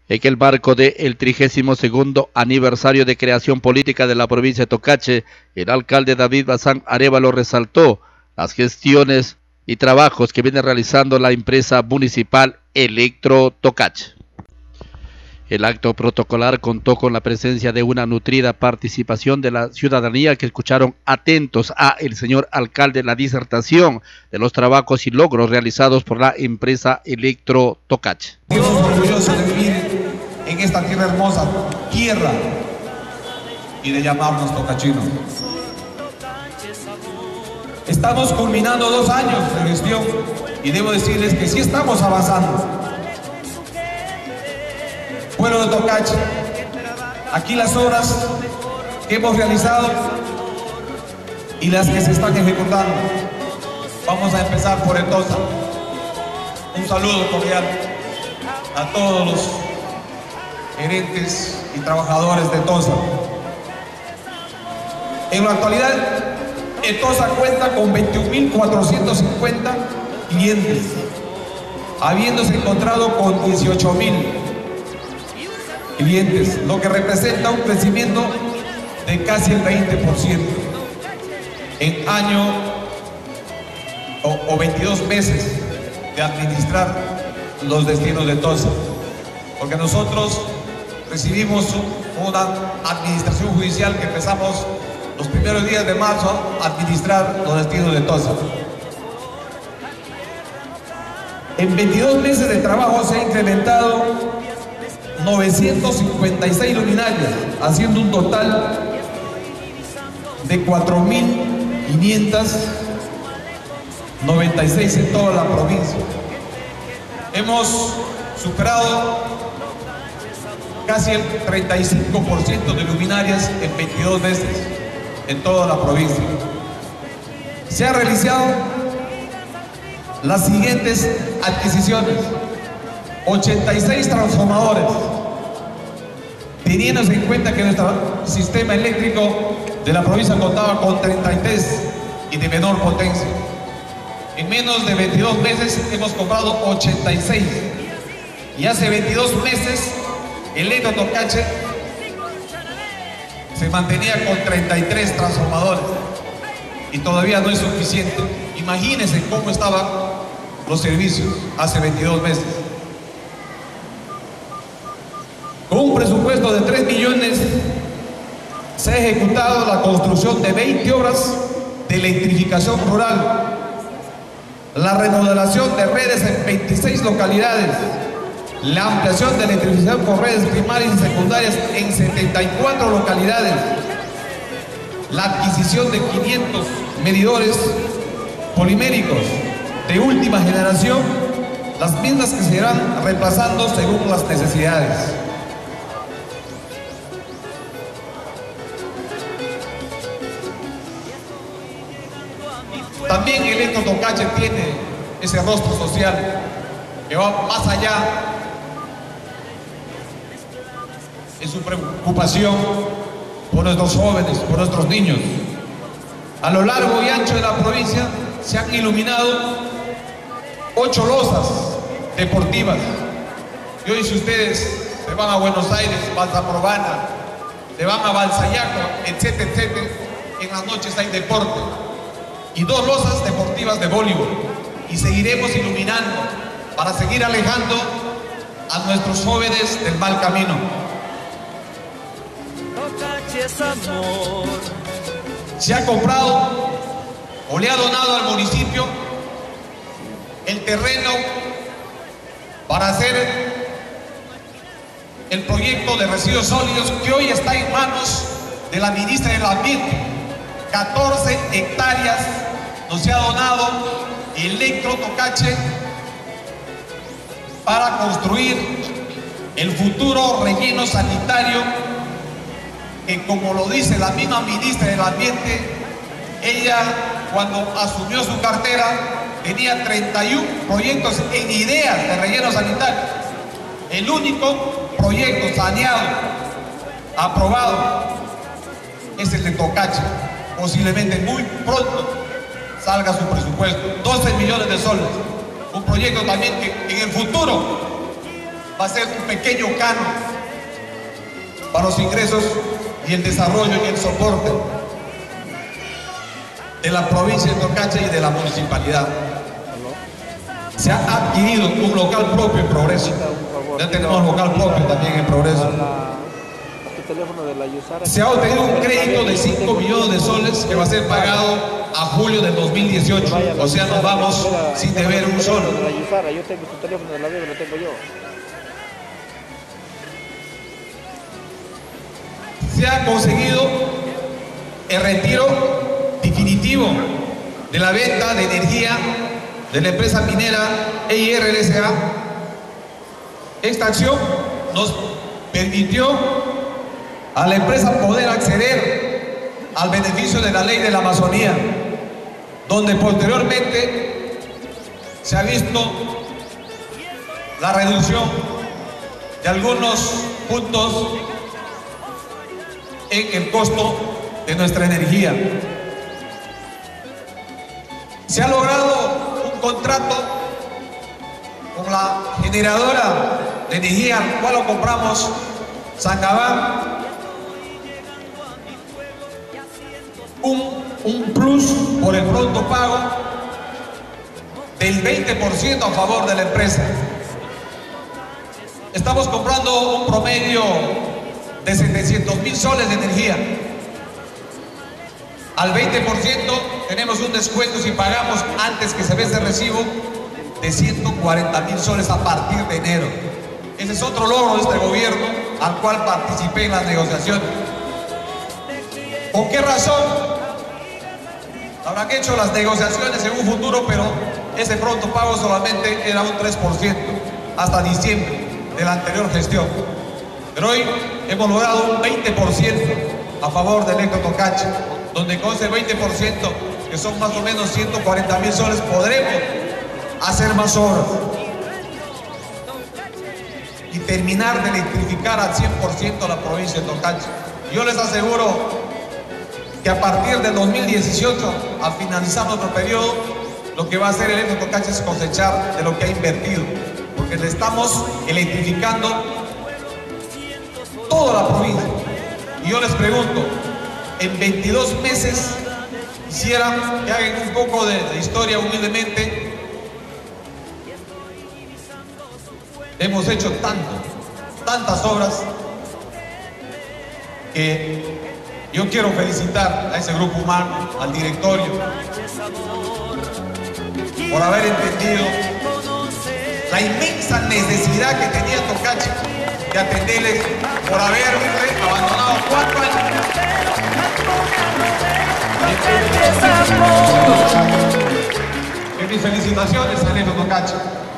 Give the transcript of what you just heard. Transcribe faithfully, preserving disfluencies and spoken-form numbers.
En el marco del trigésimo segundo aniversario de creación política de la provincia de Tocache, el alcalde David Bazán Arévalo resaltó las gestiones y trabajos que viene realizando la empresa municipal Electro Tocache. El acto protocolar contó con la presencia de una nutrida participación de la ciudadanía que escucharon atentos a el señor alcalde la disertación de los trabajos y logros realizados por la empresa Electro Tocache. Estamos orgullosos de vivir en esta tierra hermosa, tierra, y de llamarnos tocachinos. Estamos culminando dos años de gestión y debo decirles que sí estamos avanzando. Pueblo de Tocache, aquí las obras que hemos realizado y las que se están ejecutando. Vamos a empezar por Etosa. Un saludo cordial a todos los gerentes y trabajadores de Etosa. En la actualidad, Etosa cuenta con veintiún mil cuatrocientos cincuenta clientes, habiéndose encontrado con dieciocho mil clientes, lo que representa un crecimiento de casi el veinte por ciento en año o, o veintidós meses de administrar los destinos de Etosa, porque nosotros recibimos una administración judicial que empezamos los primeros días de marzo a administrar los destinos de Etosa. En veintidós meses de trabajo se ha incrementado novecientas cincuenta y seis luminarias, haciendo un total de cuatro mil quinientas noventa y seis en toda la provincia. Hemos superado casi el treinta y cinco por ciento de luminarias en veintidós meses en toda la provincia. Se han realizado las siguientes adquisiciones: ochenta y seis transformadores, teniendo en cuenta que nuestro sistema eléctrico de la provincia contaba con treinta y tres y de menor potencia. En menos de veintidós meses hemos comprado ochenta y seis, y hace veintidós meses Electro Tocache se mantenía con treinta y tres transformadores y todavía no es suficiente. Imagínense cómo estaban los servicios hace veintidós meses. Con un presupuesto de tres millones se ha ejecutado la construcción de veinte obras de electrificación rural, la remodelación de redes en veintiséis localidades, la ampliación de electrificación con redes primarias y secundarias en setenta y cuatro localidades, la adquisición de quinientos medidores poliméricos de última generación, las mismas que se irán reemplazando según las necesidades. También Electro Tocache tiene ese rostro social que va más allá en su preocupación por nuestros jóvenes, por nuestros niños. A lo largo y ancho de la provincia se han iluminado ocho losas deportivas. Y hoy, si ustedes se van a Buenos Aires, Balsaprobana, se van a Balsayaco, etcétera, etcétera, en las noches hay deporte. Y dos losas deportivas de voleibol. Y seguiremos iluminando para seguir alejando a nuestros jóvenes del mal camino. Se ha comprado o le ha donado al municipio el terreno para hacer el proyecto de residuos sólidos que hoy está en manos de la ministra del Ambiente. catorce hectáreas nos se ha donado Electro Tocache para construir el futuro relleno sanitario que, como lo dice la misma ministra del Ambiente, ella cuando asumió su cartera tenía treinta y uno proyectos en ideas de relleno sanitario. El único proyecto saneado, aprobado, es el de Tocache. Posiblemente muy pronto salga su presupuesto, doce millones de soles. Un proyecto también que en el futuro va a ser un pequeño canon para los ingresos y el desarrollo y el soporte de la provincia de Tocache y de la municipalidad. Se ha adquirido un local propio en Progreso. Ya tenemos local propio también en Progreso. Se ha obtenido un crédito de cinco millones de soles que va a ser pagado a julio del dos mil dieciocho. O sea, nos vamos sin deber un sol. Yo tengo su teléfono de la vida, lo tengo yo. Se ha conseguido el retiro definitivo de la venta de energía de la empresa minera E I R L S A. Esta acción nos permitió a la empresa poder acceder al beneficio de la ley de la Amazonía, donde posteriormente se ha visto la reducción de algunos puntos en el costo de nuestra energía. Se ha logrado un contrato con la generadora de energía, al cual lo compramos, Sangabán, un, un plus por el pronto pago del veinte por ciento a favor de la empresa. Estamos comprando un promedio de setecientos mil soles de energía. Al veinte por ciento tenemos un descuento si pagamos antes que se vence el recibo de ciento cuarenta mil soles a partir de enero. Ese es otro logro de este gobierno al cual participé en las negociaciones. ¿Por qué razón? Habrán hecho las negociaciones en un futuro, pero ese pronto pago solamente era un tres por ciento hasta diciembre de la anterior gestión. Pero hoy hemos logrado un veinte por ciento a favor de Electro Tocache, donde con ese veinte por ciento, que son más o menos ciento cuarenta mil soles, podremos hacer más horas y terminar de electrificar al cien por ciento la provincia de Tocache. Yo les aseguro que a partir del dos mil dieciocho, al finalizar nuestro periodo, lo que va a hacer Electro Tocache es cosechar de lo que ha invertido, porque le estamos electrificando toda la provincia. Y yo les pregunto, en veintidós meses, quisiera que hagan un poco de, de historia humildemente. Hemos hecho tanto, tantas obras, que yo quiero felicitar a ese grupo humano, al directorio, por haber entendido la inmensa necesidad que tenía Tocache de atenderles, por haber abandonado cuatro años. Y mis felicitaciones a Electro Tocache.